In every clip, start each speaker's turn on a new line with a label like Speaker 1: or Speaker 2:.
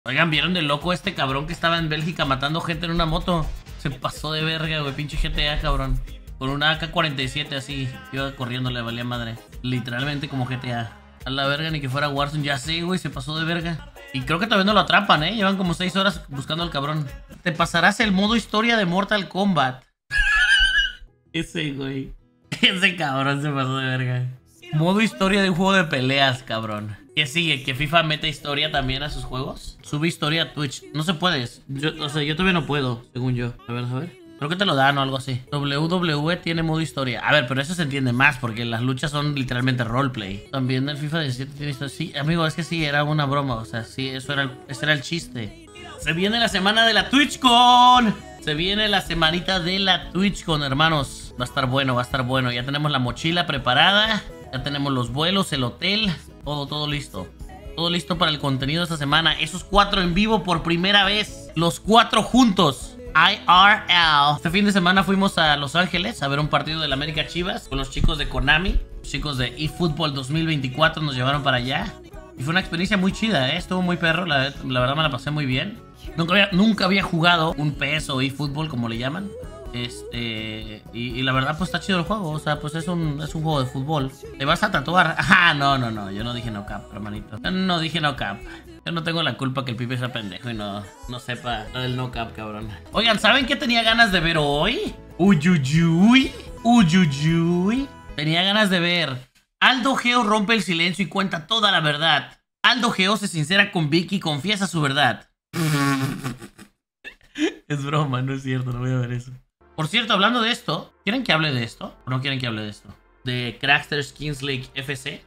Speaker 1: Oigan, ¿vieron de loco este cabrón que estaba en Bélgica matando gente en una moto? Se pasó de verga, güey, pinche GTA, cabrón. Con una AK-47 así, iba corriendo, le valía madre. Literalmente como GTA. A la verga, ni que fuera Warzone, ya sé, güey, se pasó de verga. Y creo que todavía no lo atrapan, Llevan como 6 horas buscando al cabrón. Te pasarás el modo historia de Mortal Kombat. Ese, güey. Ese cabrón se pasó de verga. Modo historia de un juego de peleas, cabrón. ¿Qué sigue? ¿Que FIFA meta historia también a sus juegos? Sube historia a Twitch. No se puede. O sea, yo todavía no puedo, según yo. A ver, a ver. Creo que te lo dan o algo así. WWE tiene modo historia. A ver, pero eso se entiende más porque las luchas son literalmente roleplay. También el FIFA 17 tiene historia. Sí, amigo, es que sí, era una broma. O sea, sí, ese era el chiste. Se viene la semana de la TwitchCon. Se viene la semanita de la TwitchCon, hermanos. Va a estar bueno, va a estar bueno. Ya tenemos la mochila preparada. Ya tenemos los vuelos, el hotel. Todo listo. Todo listo para el contenido de esta semana. Esos 4 en vivo por primera vez. Los 4 juntos. IRL. Este fin de semana fuimos a Los Ángeles a ver un partido del América Chivas con los chicos de Konami. Los chicos de eFootball 2024 nos llevaron para allá. Y fue una experiencia muy chida, Estuvo muy perro. La verdad me la pasé muy bien. Nunca había jugado un PS o eFootball, como le llaman. Y la verdad pues está chido el juego. O sea, pues es un juego de fútbol. ¿Te vas a tatuar? Ah, no, yo no dije no cap, hermanito. Yo no dije no cap. Yo no tengo la culpa que el pibe sea pendejo y no sepa lo del no cap, cabrón. Oigan, ¿saben qué tenía ganas de ver hoy? Uyuyuy. Tenía ganas de ver Aldo Geo rompe el silencio y cuenta toda la verdad. Aldo Geo se sincera con Vicky y confiesa su verdad. Es broma, no es cierto, no voy a ver eso. Por cierto, hablando de esto, ¿quieren que hable de esto? ¿O no quieren que hable de esto? De Crackster Skins League FC.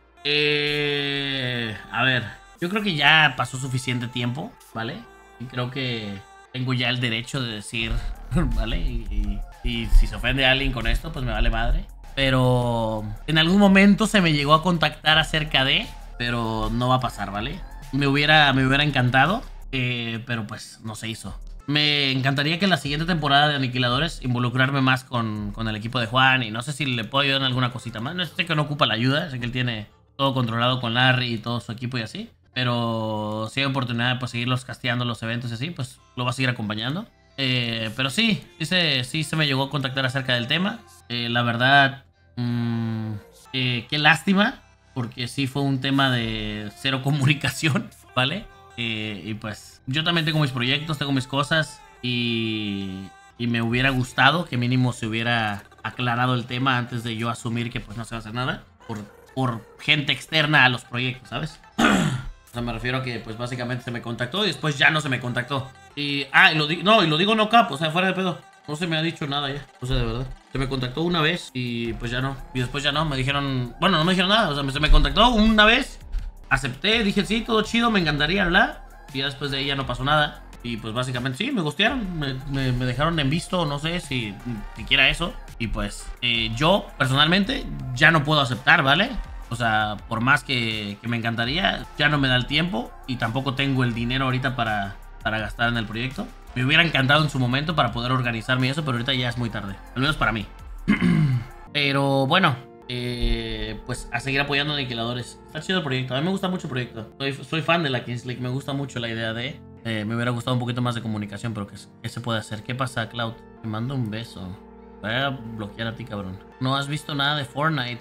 Speaker 1: A ver, yo creo que ya pasó suficiente tiempo, ¿vale? Y creo que tengo ya el derecho de decir, ¿vale? Y si se ofende a alguien con esto, pues me vale madre. Pero en algún momento se me llegó a contactar acerca de, pero no va a pasar, ¿vale? Me hubiera encantado, pero pues no se hizo. Me encantaría que en la siguiente temporada de Aniquiladores involucrarme más con el equipo de Juan. Y no sé si le puedo ayudar en alguna cosita más. No sé que no ocupa la ayuda. Sé que él tiene todo controlado con Larry y todo su equipo y así. Pero si hay oportunidad de pues, seguirlos casteando los eventos y así, pues lo va a seguir acompañando. Pero sí se me llegó a contactar acerca del tema. La verdad, qué lástima. Porque sí fue un tema de cero comunicación, ¿vale? Y pues yo también tengo mis proyectos, tengo mis cosas y me hubiera gustado que mínimo se hubiera aclarado el tema antes de yo asumir que pues no se va a hacer nada por gente externa a los proyectos, ¿sabes? O sea, me refiero a que pues básicamente se me contactó y después ya no se me contactó. Y lo digo no cap, o sea, fuera de pedo. No se me ha dicho nada ya, o sea, de verdad. Se me contactó una vez y pues ya no. Y después ya no, me dijeron, bueno, no me dijeron nada, o sea, se me contactó una vez. Acepté, dije sí, todo chido, me encantaría hablar. Y ya después de ahí ya no pasó nada. Y pues básicamente sí, me gustearon. Me dejaron en visto, no sé si siquiera eso. Y pues yo personalmente ya no puedo aceptar, ¿vale? O sea, por más que me encantaría, ya no me da el tiempo. Y tampoco tengo el dinero ahorita para gastar en el proyecto. Me hubiera encantado en su momento para poder organizarme y eso, pero ahorita ya es muy tarde. Al menos para mí. Pero bueno, pues a seguir apoyando a Aniquiladores. Está chido el proyecto, a mí me gusta mucho el proyecto. Soy fan de la Kings League, me gusta mucho la idea de... me hubiera gustado un poquito más de comunicación, pero ¿qué se puede hacer? ¿Qué pasa, Cloud? Te mando un beso. Voy a bloquear a ti, cabrón. No has visto nada de Fortnite.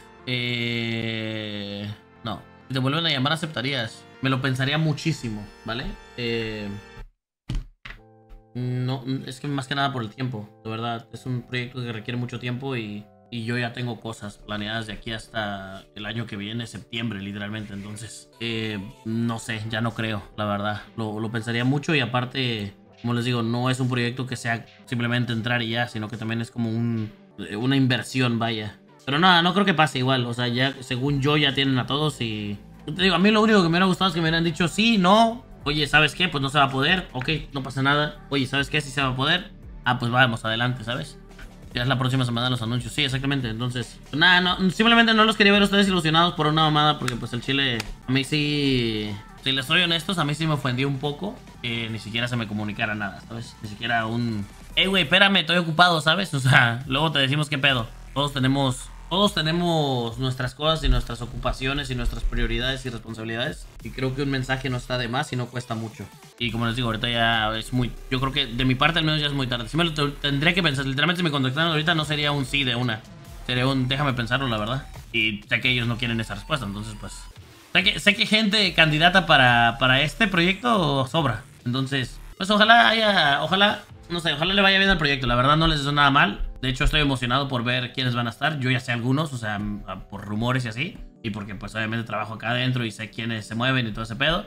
Speaker 1: No. Si te vuelven a llamar, aceptarías. Me lo pensaría muchísimo, ¿vale? No, es que más que nada por el tiempo, de verdad. Es un proyecto que requiere mucho tiempo y yo ya tengo cosas planeadas de aquí hasta el año que viene, septiembre, literalmente. Entonces, no sé, ya no creo, la verdad. Lo pensaría mucho y aparte, como les digo, no es un proyecto que sea simplemente entrar y ya, sino que también es como una inversión, vaya. Pero nada, no creo que pase igual. O sea, ya según yo ya tienen a todos y... Te digo, a mí lo único que me hubiera gustado es que me hubieran dicho sí, no. Oye, ¿sabes qué? Pues no se va a poder. Ok, no pasa nada. Oye, ¿sabes qué? Sí se va a poder. Ah, pues vamos adelante, ¿sabes? Ya es la próxima semana los anuncios. Sí, exactamente. Entonces, nada, no, simplemente no los quería ver a ustedes ilusionados por una mamada. Porque pues el chile, a mí sí... Si les soy honestos, a mí sí me ofendió un poco que ni siquiera se me comunicara nada, ¿sabes? Ni siquiera un... Güey, espérame, estoy ocupado, ¿sabes? O sea, luego te decimos qué pedo. Todos todos tenemos nuestras cosas y nuestras ocupaciones y nuestras prioridades y responsabilidades. Y creo que un mensaje no está de más y no cuesta mucho. Y como les digo, ahorita ya es muy... Yo creo que de mi parte al menos ya es muy tarde. Si me lo tendría que pensar. Literalmente si me contactaran ahorita no sería un sí de una. Sería un déjame pensarlo, la verdad. Y sé que ellos no quieren esa respuesta. Entonces pues... Sé que gente candidata para este proyecto sobra. Entonces, pues ojalá haya... No sé, ojalá le vaya bien al proyecto. La verdad no les deseo nada mal. De hecho estoy emocionado por ver quiénes van a estar. Yo ya sé algunos, o sea, por rumores y así. Y porque pues obviamente trabajo acá adentro y sé quiénes se mueven y todo ese pedo.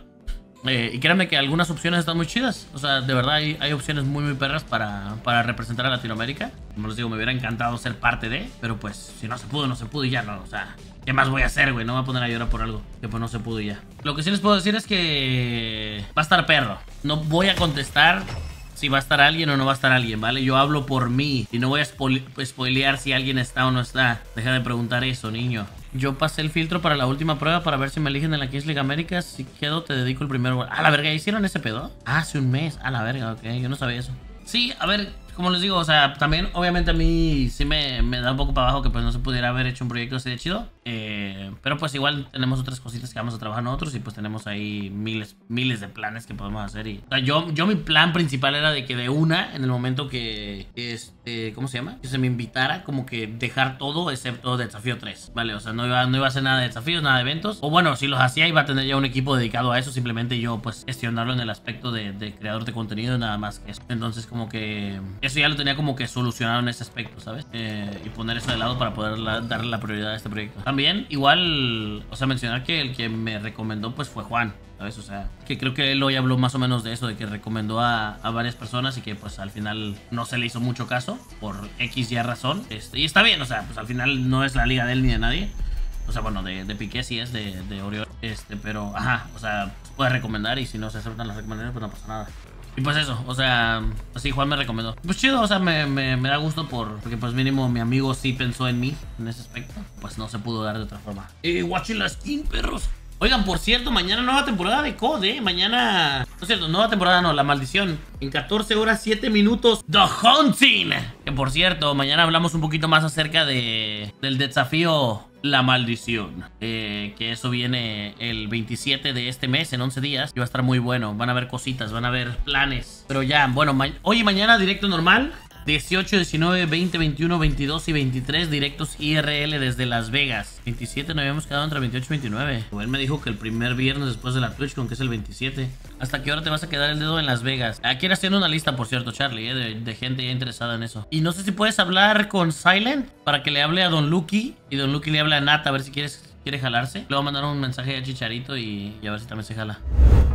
Speaker 1: Y créanme que algunas opciones están muy chidas. O sea, de verdad hay opciones muy perras para representar a Latinoamérica. Como les digo, me hubiera encantado ser parte de. Pero pues, si no se pudo, no se pudo y ya no. O sea, ¿qué más voy a hacer, güey? No me voy a poner a llorar por algo que pues no se pudo y ya. Lo que sí les puedo decir es que va a estar perro. No voy a contestar si va a estar alguien o no va a estar alguien, ¿vale? Yo hablo por mí y no voy a spoilear si alguien está o no está. Deja de preguntar eso, niño. Yo pasé el filtro para la última prueba para ver si me eligen en la Kings League América. Si quedo, te dedico el primer gol. Ah, la verga, ¿hicieron ese pedo? Ah, hace un mes. Ah, la verga, ok. Yo no sabía eso. Sí, a ver, como les digo, o sea, también obviamente a mí sí me da un poco para abajo que pues no se pudiera haber hecho un proyecto así de chido. Pero pues igual tenemos otras cositas que vamos a trabajar nosotros y pues tenemos ahí miles de planes que podemos hacer. O sea, yo mi plan principal era de que de una, en el momento que ¿cómo se llama? Que se me invitara, como que dejar todo excepto Desafío 3, ¿vale? O sea, no iba a hacer nada de desafíos, nada de eventos. O bueno, si los hacía iba a tener ya un equipo dedicado a eso, simplemente yo pues gestionarlo en el aspecto de creador de contenido y nada más que eso. Entonces como que eso ya lo tenía como que solucionado en ese aspecto, ¿sabes? Y poner eso de lado para poder darle la prioridad a este proyecto. También igual, o sea, mencionar que el que me recomendó pues fue Juan, ¿sabes? O sea, que creo que él hoy habló más o menos de eso, de que recomendó a varias personas y que pues al final no se le hizo mucho caso por X y razón. Y está bien, o sea, pues al final no es la liga de él ni de nadie. O sea, bueno, de Piqué sí es, de Oriol. Pero, ajá, o sea, puedes recomendar y si no se aceptan las recomendaciones pues no pasa nada. Y pues eso, o sea, así Juan me recomendó. Pues chido, o sea, me da gusto porque pues mínimo mi amigo sí pensó en mí en ese aspecto. Pues no se pudo dar de otra forma. Watchen la skin, perros. Oigan, por cierto, mañana nueva temporada de COD, Mañana... No es cierto, nueva temporada no, la maldición. En 14 horas 7 minutos, The Hunting. Que por cierto, mañana hablamos un poquito más acerca del desafío La Maldición. Que eso viene el 27 de este mes, en 11 días. Y va a estar muy bueno, van a haber cositas, van a haber planes. Pero ya, bueno, hoy y mañana directo normal. 18, 19, 20, 21, 22 y 23 directos IRL desde Las Vegas. 27 nos habíamos quedado entre 28 y 29. Él me dijo que el primer viernes después de la TwitchCon, que es el 27. ¿Hasta qué hora te vas a quedar el dedo en Las Vegas? Aquí haciendo una lista, por cierto, Charlie, de gente ya interesada en eso. Y no sé si puedes hablar con Silent para que le hable a Don Lucky. Y Don Lucky le hable a Nat a ver si quiere jalarse. Le voy a mandar un mensaje a Chicharito y a ver si también se jala.